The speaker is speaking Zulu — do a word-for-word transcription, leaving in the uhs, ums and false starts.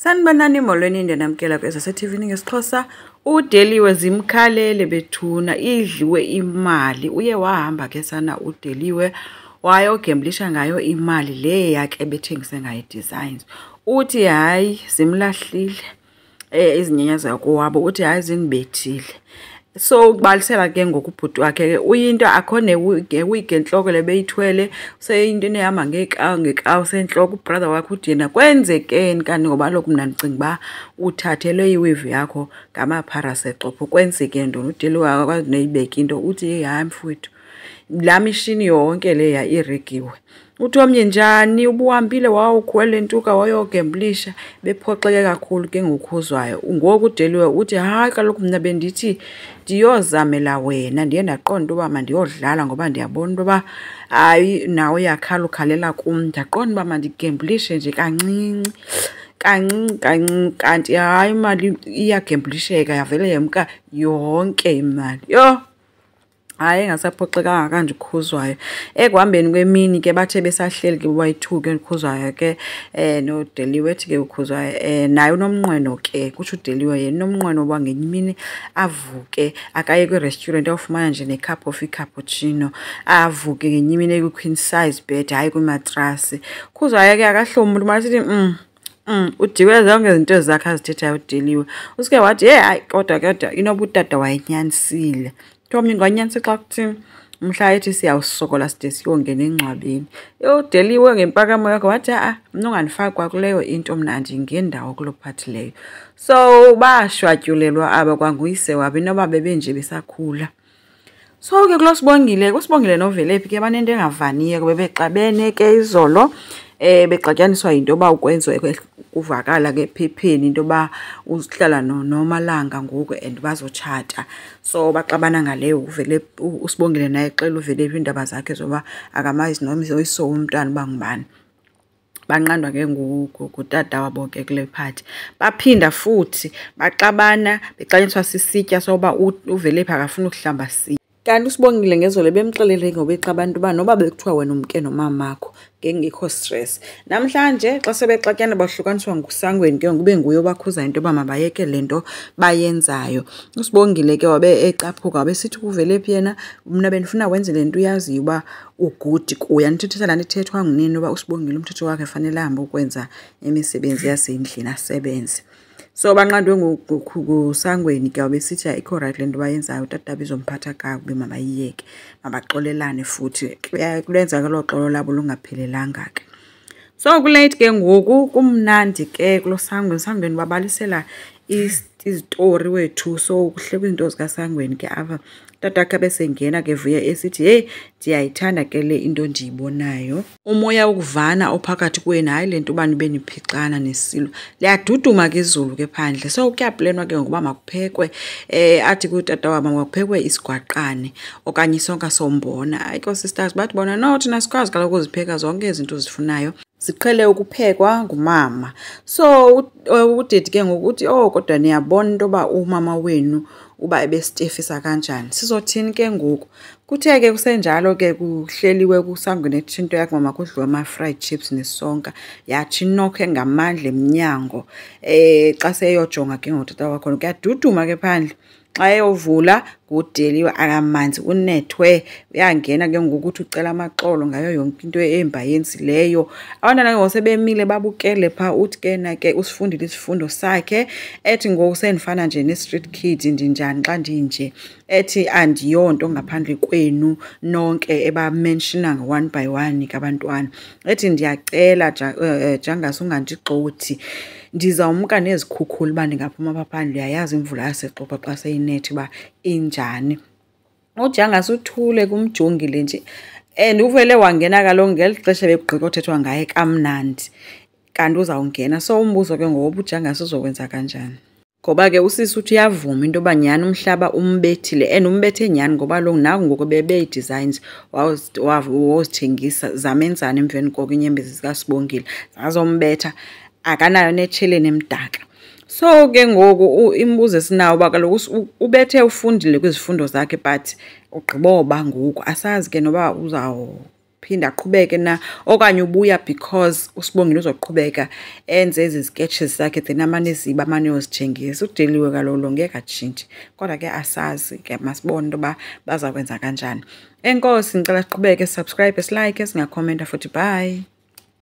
Sanibonani molweni ndiyamkela kwesaseTV ngesiXhosa. uDeliwe zimkhalele bethuna idliwe imali. Uye wahamba ke sana uDeliwe wayogemblisha ngayo imali le yakhe bethengise ngayo designs. Uthi hayi zimlahlile eh izinyanya zakowabo, uthi hayi zinibethile. So ukubalisela ke ngokubhuti wakhe uyinto akhone week enhloko lebeyithwele seyinto enehamba ngeka ngekawu senhloko. Ubrother wakhe uthi yena kwenzekeni kanti ngoba lokhu mina ndicinga ba uthathelwe iweave yakho ngamapharasexopho. Kwenzeke ntoni? uDeliwe akakwazi neyibeka into. Uthi hayi mfowethu la mishini yonke leya iregiwe. Uthi omnye njani ubuhambile wawukhwele ntuka wayogemblisha bephoxeke kakhulu ke ngokhuzwayo. Ngoku uDeliwe uthi hayi kaloku mina bendithi ndiyozamela wena, ndiye ndaqonda uba mandiyodlala ngoba ndiyabona uba hayi nawe uyakhala ukhalela kum. Ndaqonda uba mandigemblishe nje kancinci kancinci kancinci, kanti hayi imali iyagemblisheka yavele yemka yonke imali. Yho, hayi engasaphoxekanga kanje ukhuzwayo. Ekuhambeni kwemini ke bathe besahleli ke bobayi-two ke ukhuzwayo ke eh noDeliwe ethi ke ukhuzwayo eh naye unomnqweno ke. Kutsho uDeliwe yena unomnqweno uba ngenye imini avuke akaye kwi-restaurant ayofumana nje ne-cup of cappuccino, avuke ngenye imini ekwi-queen size bed hayi kwimatrasi. Ukhuzwayo ke akahlomi umuntu masithi mm Mm, uDiwe zonke izinto zakhe azithethayo uDeliwe. Usike wathi hey hayi kodwa kodwa inoba utata wayenyanisile. Tomnye nganyanisi xa kuthini umhla ethi siyawusokola side siyongena engcwabeni. uDeliwe ngempakamo yakhe wathi a mina ungandifakwa kuleyo into, mna ndingendawo kulo phathi leyo. So bashwatyulelwa aba kwanguyise wabo inoba bebenje besakhula. So ke kuloSibongile kuSibongile noVelephi ke banento engavaniyo bebexabene ke izolo. Eh bexatyaniswa into yoba ukwenziwe kuvakala ke ephepheni into yoba uzihlala noMalanga ngoku and bazotshata. So baxabana ngaleyo uvele uSibongile naye xela uVelephi indaba zakhe zoba akamazi nomzoyiso umntwana bangubani. Banqandwa ke ngutata wabo ke kule phathi. Baphinda futhi baxabana bexatyiswa sisitya soba uVelephi akafuna ukuhlamba si. Kanti uSibongile ngezolo bemxelele ngobexa abantu ba noba bekuthiwa wena umke nomamakho ngengekho stress. Namhlanje xa sebexatyana bahlukaniswa nguSangweni ke ngube nguye obakhuza into yoba mabayeke lento bayenzayo. uSibongile ke wabe ecaphuka wabe sithi kuVelephi yena mna bendifuna wenze lento uyaziyo uba ugudi kuya. Nithethisa laa nto ithethwa ngunini uba uSibongile umthetho wakhe fanele ahambe ukwenza imisebenzi yasendlini asebenze. So banqandwe nguSangweni ke wabesithi ayikho right lento bayenzayo, utata bizomphatha kakubi mabayiyeke mabaxolelane futhi kulenza ke lo xolo labo lungaphelelanga ke. So kulate ke ngoku kumnandi ke kulo Sangweni. Sangweni babalisela izitori wethu. So kuhle kwizinto zikaSangweni ke apha tata akhe besengena ke vuya esithi hey ndiyayithanda ke le into ndiyibonayo. Umoya wokuvana ophakathi kwenu hayi lento ubani beniphixana nesilo liyaduduma ke izulu ke phandle. So kuyaplenwa ke ngokuba makuphekwe eh athi kutata wabo makuphekwe isigwaqane okanye isonka sombona. Ayiko sisters bathi bona no thina sikwazi kaloku uzipheka zonke izinto zifunayo, ziqhele ukuphekwa ngumama. So udedi ke ngokuthi oh kodwa niyabona into yoba umama wenu uba ebestefisa kanjani, sizothini ke ngoku. Kuthe ke kusenjalo ke kuhleliwe kuSangweni ethi into yakhe mama kudliwe ama-fried chips nesonka. Yathi inokhe ngamandla emnyango eh xa seyojonga ke ngotata wakho kuyaduduma ke phandle. Xa eyovula nguDeliwe akamanzi unethwe uyangena ke ngokuthi ucela amaxolo ngayo yonke into emba yenzileyo. Abantwana ke ngosebemile babukele pha uthi ke na ke usifundile isifundo sakhe ethi ngoku sendifana nje ne-street kid ndinjani xa ndinje. Ethi andiyonto ngaphandle kwenu nonke ebamenshina one by one kabantwana. Ethi ndiyacela Jangasi ungandigxothi, ndizawumka nezikhukhula uba ndingaphuma apha phandle. Uyayazi imvula yasexoxa xa seyinethi uba injani. uJangasi uthule kumjongile nje and uvele wangena kaloku ngeli xesha bekugqika othethwa ngaye kamnandi kanti uzawungena. So umbuzo ke ngoba uJangasi uzokwenza kanjani ngoba ke usisi uthi uyavuma into yoba nyhani umhlaba umbethile and umbethe nyhani ngoba lo naku ngoku bebe-designs wawuzithengisa zamenzana emveni koko inyembezi zikaSibongile zazombetha akanayo netsheleni emdaka. So ke ngoku imibuzo esinawo uba kaloku ubethe ufundile kwizifundo zakhe but ugqiboba ngoku asazi ke noba uzawuphendula phinda aqhubeke na okanye ubuya because uSibongile uzoqhubeka enze ezi sketches zakhe then amane ziba amane uyozithengisa. UDeliwe kalolo ngeke atshintshi kodwa ke asazi ke masibone into yoba bazakwenza kanjani. Enkosi ngicela siqhubeke, subscribe, silike, singakhomenta futhi. Bye.